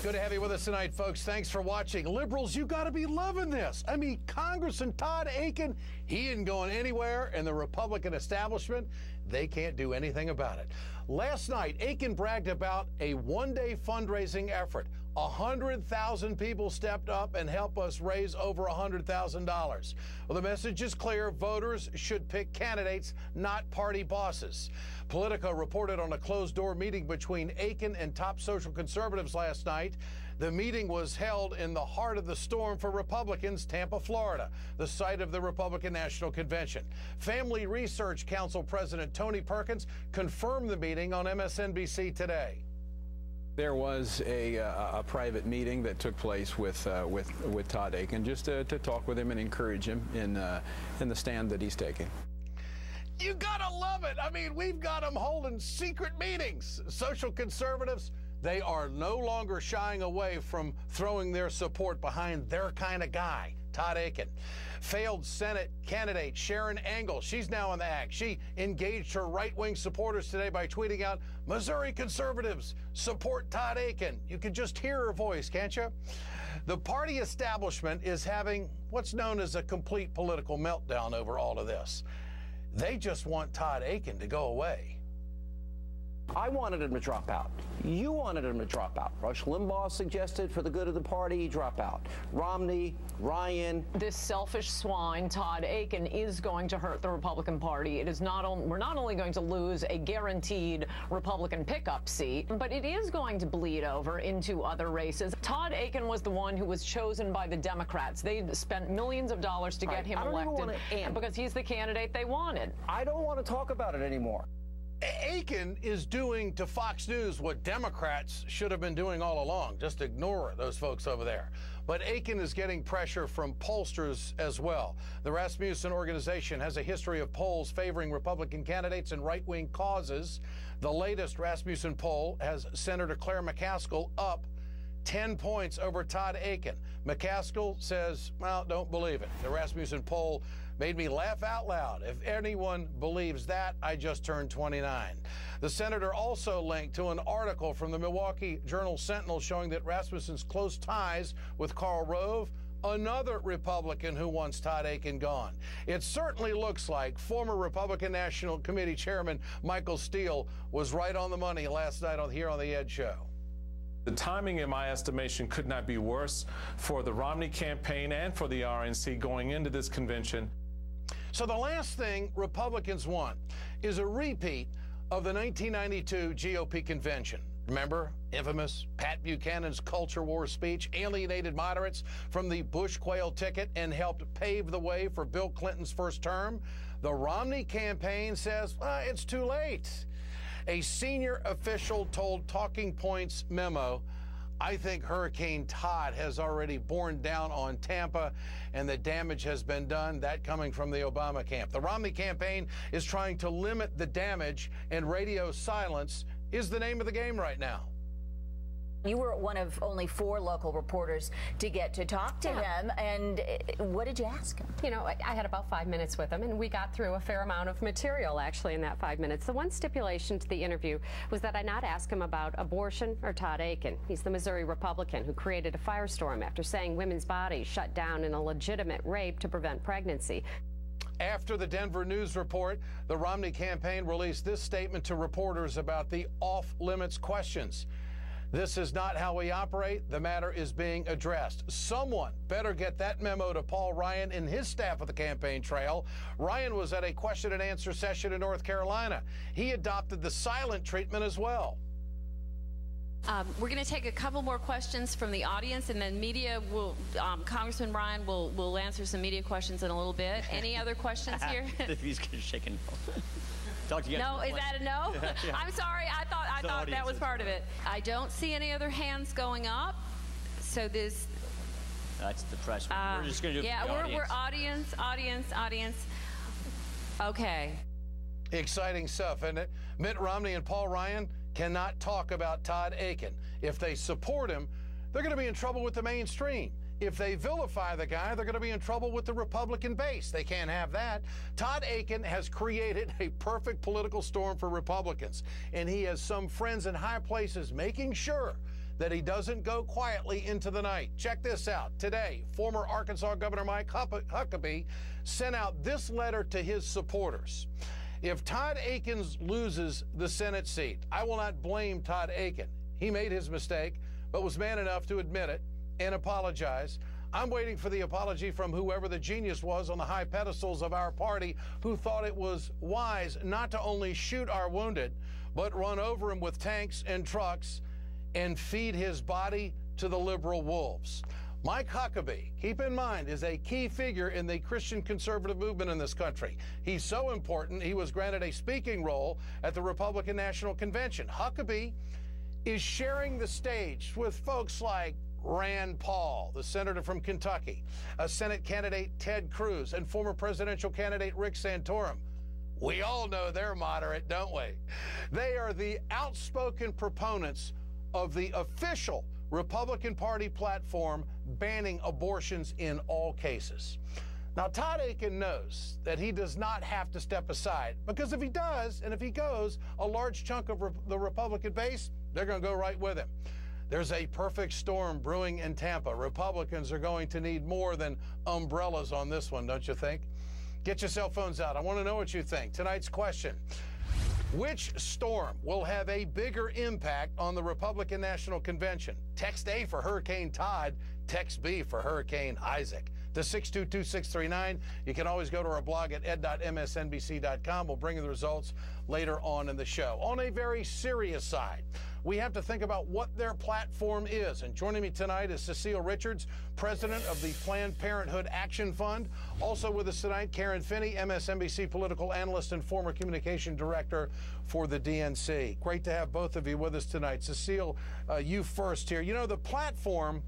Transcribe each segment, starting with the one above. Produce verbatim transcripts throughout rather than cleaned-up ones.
Good to have you with us tonight, folks. Thanks for watching. Liberals, you got to be loving this. I mean, Congressman Todd Akin, he isn't going anywhere, and the Republican establishment, they can't do anything about it. Last night, Akin bragged about a one-day fundraising effort. one hundred thousand people stepped up and helped us raise over one hundred thousand dollars. Well, the message is clear. Voters should pick candidates, not party bosses. Politico reported on a closed-door meeting between Akin and top social conservatives last night. The meeting was held in the heart of the storm for Republicans, Tampa, Florida, the site of the Republican National Convention. Family Research Council President Tony Perkins confirmed the meeting on M S N B C today. There was a, uh, a private meeting that took place with uh, with with Todd Akin, just to, to talk with him and encourage him in uh, in the stand that he's taking. You gotta love it. I mean, we've got them holding secret meetings. Social conservatives, they are no longer shying away from throwing their support behind their kind of guy, Todd Akin. Failed Senate candidate Sharon Angle, she's now in the act. She engaged her right-wing supporters today by tweeting out, "Missouri conservatives, support Todd Akin." You can just hear her voice, can't you? The party establishment is having what's known as a complete political meltdown over all of this. They just want Todd Akin to go away. I wanted him to drop out. You wanted him to drop out. Rush Limbaugh suggested for the good of the party, drop out. Romney, Ryan. This selfish swine, Todd Akin, is going to hurt the Republican Party. It is not on, we're not only going to lose a guaranteed Republican pickup seat, but it is going to bleed over into other races. Todd Akin was the one who was chosen by the Democrats. They spent millions of dollars to get right. him I don't elected even want to because he's the candidate they wanted. I don't want to talk about it anymore. Akin is doing to Fox News what Democrats should have been doing all along. Just ignore those folks over there. But Akin is getting pressure from pollsters as well. The Rasmussen organization has a history of polls favoring Republican candidates and right-wing causes. The latest Rasmussen poll has Senator Claire McCaskill up ten points over Todd Akin. McCaskill says, well, don't believe it. The Rasmussen poll made me laugh out loud. If anyone believes that, I just turned twenty-nine. The senator also linked to an article from the Milwaukee Journal-Sentinel showing that Rasmussen's close ties with Karl Rove, another Republican who wants Todd Akin gone. It certainly looks like former Republican National Committee Chairman Michael Steele was right on the money last night on here on The Ed Show. The timing, in my estimation, could not be worse for the Romney campaign and for the R N C going into this convention. So the last thing Republicans want is a repeat of the nineteen ninety-two G O P convention. Remember, infamous Pat Buchanan's culture war speech alienated moderates from the Bush Quayle ticket and helped pave the way for Bill Clinton's first term? The Romney campaign says, well, it's too late. A senior official told Talking Points memo, I think Hurricane Todd has already borne down on Tampa and the damage has been done, that coming from the Obama camp. The Romney campaign is trying to limit the damage, and radio silence is the name of the game right now. You were one of only four local reporters to get to talk to yeah. him, and what did you ask him? You know, I, I had about five minutes with him, and we got through a fair amount of material, actually, in that five minutes. The one stipulation to the interview was that I not ask him about abortion or Todd Akin. He's the Missouri Republican who created a firestorm after saying women's bodies shut down in a legitimate rape to prevent pregnancy. After the Denver News report, the Romney campaign released this statement to reporters about the off-limits questions. This is not how we operate. The matter is being addressed. Someone better get that memo to Paul Ryan and his staff at the campaign trail. Ryan was at a question and answer session in North Carolina. He adopted the silent treatment as well. Um, we're going to take a couple more questions from the audience, and then media will, um, Congressman Ryan will, will answer some media questions in a little bit. Any other questions here? He's shaking. Talk to you no, is that a no? Yeah, yeah. I'm sorry. I thought I the thought that was part right. of it. I don't see any other hands going up. So this. That's the press. Uh, we're just going to do yeah, the we're audience. we're audience, audience, audience. Okay. Exciting stuff, isn't it? Mitt Romney and Paul Ryan cannot talk about Todd Akin. If they support him, they're going to be in trouble with the mainstream. If they vilify the guy, they're going to be in trouble with the Republican base. They can't have that. Todd Akin has created a perfect political storm for Republicans, and he has some friends in high places making sure that he doesn't go quietly into the night. Check this out. Today, former Arkansas Governor Mike Huckabee sent out this letter to his supporters. If Todd Akins loses the Senate seat, I will not blame Todd Akin. He made his mistake, but was man enough to admit it and apologize. I'm waiting for the apology from whoever the genius was on the high pedestals of our party who thought it was wise not to only shoot our wounded, but run over him with tanks and trucks and feed his body to the liberal wolves. Mike Huckabee, keep in mind, is a key figure in the Christian conservative movement in this country. He's so important, he was granted a speaking role at the Republican National Convention. Huckabee is sharing the stage with folks like Rand Paul, the senator from Kentucky, a Senate candidate Ted Cruz, and former presidential candidate Rick Santorum. We all know they're moderate, don't we? They are the outspoken proponents of the official Republican Party platform banning abortions in all cases. Now, Todd Akin knows that he does not have to step aside, because if he does, and if he goes, a large chunk of re- the Republican base, they're going to go right with him. There's a perfect storm brewing in Tampa. Republicans are going to need more than umbrellas on this one, don't you think? Get your cell phones out. I want to know what you think. Tonight's question: which storm will have a bigger impact on the Republican National Convention? Text A for Hurricane Todd, text B for Hurricane Isaac to six two two six three nine. You can always go to our blog at ed dot m s n b c dot com. We'll bring you the results later on in the show. On a very serious side, we have to think about what their platform is. And joining me tonight is Cecile Richards, president of the Planned Parenthood Action Fund. Also with us tonight, Karen Finney, M S N B C political analyst and former communication director for the D N C. Great to have both of you with us tonight. Cecile, uh, you first here. You know, the platform,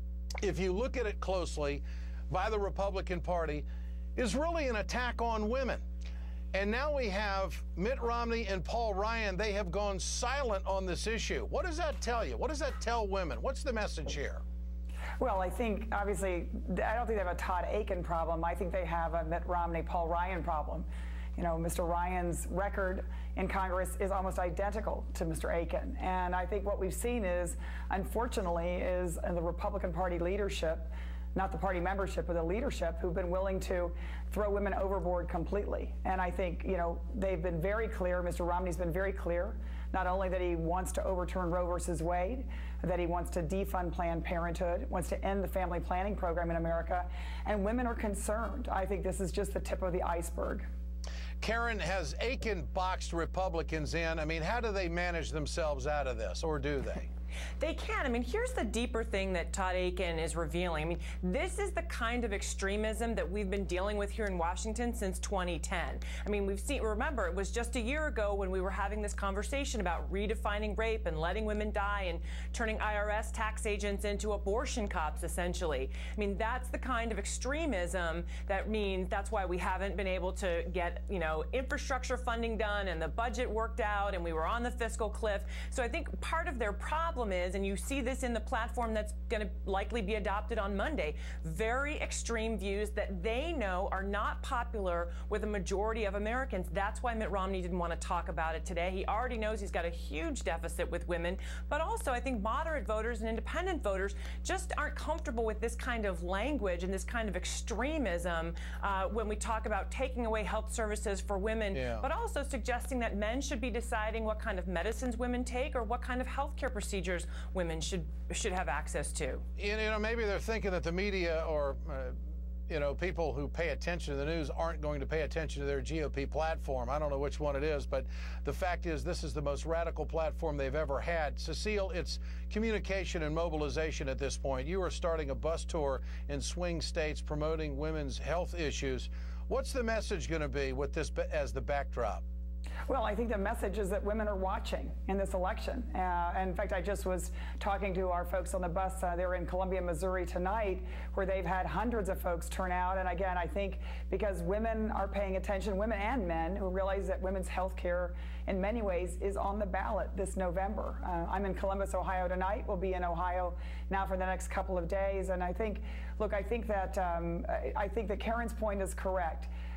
if you look at it closely, by the Republican Party, is really an attack on women. And now we have Mitt Romney and Paul Ryan. They have gone silent on this issue. What does that tell you? What does that tell women? What's the message here? Well, I think, obviously, I don't think they have a Todd Akin problem. I think they have a Mitt Romney, Paul Ryan problem. You know, Mister Ryan's record in Congress is almost identical to Mister Akin. And I think what we've seen is, unfortunately, is the Republican Party leadership, not the party membership, but the leadership, who've been willing to throw women overboard completely. And I think, you know, they've been very clear. Mister Romney's been very clear, not only that he wants to overturn Roe versus Wade, that he wants to defund Planned Parenthood, wants to end the family planning program in America, and women are concerned. I think this is just the tip of the iceberg. Karen, has Akin boxed Republicans in? I mean, how do they manage themselves out of this, or do they? They can. I mean, here's the deeper thing that Todd Akin is revealing. I mean, this is the kind of extremism that we've been dealing with here in Washington since twenty ten. I mean, we've seen, remember, it was just a year ago when we were having this conversation about redefining rape and letting women die and turning I R S tax agents into abortion cops, essentially. I mean, that's the kind of extremism that means that's why we haven't been able to get, you know, infrastructure funding done and the budget worked out and we were on the fiscal cliff. So I think part of their problem is, and you see this in the platform that's going to likely be adopted on Monday, very extreme views that they know are not popular with a majority of Americans. That's why Mitt Romney didn't want to talk about it today. He already knows he's got a huge deficit with women, but also I think moderate voters and independent voters just aren't comfortable with this kind of language and this kind of extremism uh, when we talk about taking away health services for women, yeah. but also suggesting that men should be deciding what kind of medicines women take or what kind of health care procedures women should should have access to. You know, maybe they're thinking that the media or uh, you know, people who pay attention to the news aren't going to pay attention to their G O P platform. I don't know which one it is, but the fact is this is the most radical platform they've ever had. Cecile, it's communication and mobilization at this point. You are starting a bus tour in swing states promoting women's health issues. What's the message going to be with this as the backdrop? Well, I think the message is that women are watching in this election. Uh, and in fact, I just was talking to our folks on the bus. Uh, they were in Columbia, Missouri tonight, where they've had hundreds of folks turn out. And again, I think because women are paying attention, women and men, who realize that women's health care in many ways is on the ballot this November. Uh, I'm in Columbus, Ohio tonight. We'll be in Ohio now for the next couple of days. And I think, look, I think that um, I think that Karen's point is correct.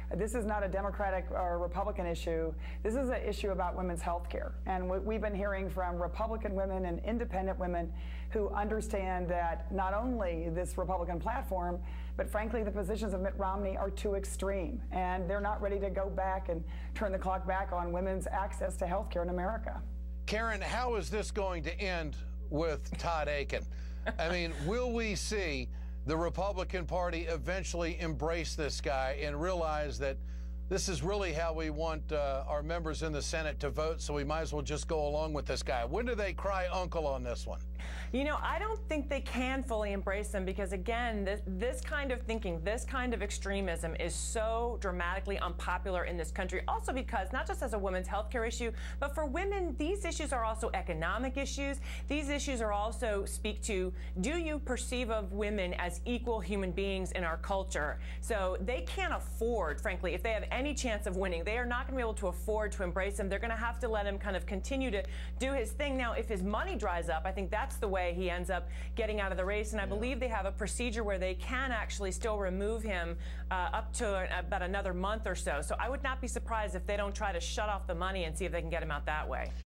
This is not a Democratic or Republican issue. This is an issue about women's health care. And we've been hearing from Republican women and independent women who understand that not only this Republican platform, but frankly, the positions of Mitt Romney are too extreme. And they're not ready to go back and turn the clock back on women's access to health care in America. Karen, how is this going to end with Todd Akin? I mean, will we see the Republican Party eventually embrace this guy and realize that this is really how we want uh, our members in the Senate to vote, so we might as well just go along with this guy? When do they cry uncle on this one? You know, I don't think they can fully embrace them because, again, this, this kind of thinking, this kind of extremism is so dramatically unpopular in this country. Also because, not just as a women's health care issue, but for women, these issues are also economic issues. These issues are also speak to, do you perceive of women as equal human beings in our culture? So they can't afford, frankly, if they have any chance of winning, they are not going to be able to afford to embrace him. They're going to have to let him kind of continue to do his thing. Now, if his money dries up, I think that's the way he ends up getting out of the race. And I believe they have a procedure where they can actually still remove him uh, up to about another month or so. So I would not be surprised if they don't try to shut off the money and see if they can get him out that way.